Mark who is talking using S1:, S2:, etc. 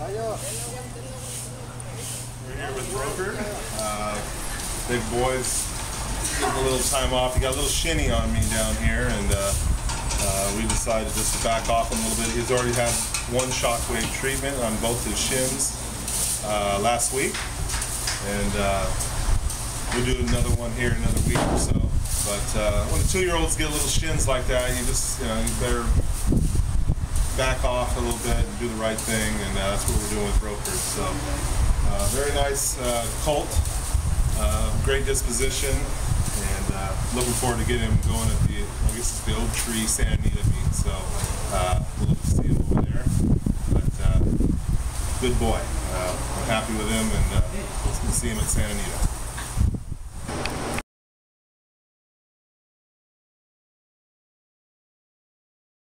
S1: We're here with Broker. Big boys getting a little time off. He got a little shinny on me down here, and we decided just to back off him a little bit. He's already had one shockwave treatment on both his shins last week, and we'll do another one here in another week or so. But when the 2-year-olds get little shins like that, you just, you better back off a little bit and do the right thing, and that's what we're doing with Brokers. So, very nice colt, great disposition, and looking forward to getting him going at the, I guess it's the Oak Tree Santa Anita meet. So, we'll look to see him over there. But good boy. I'm happy with him, and we'll see him at Santa Anita.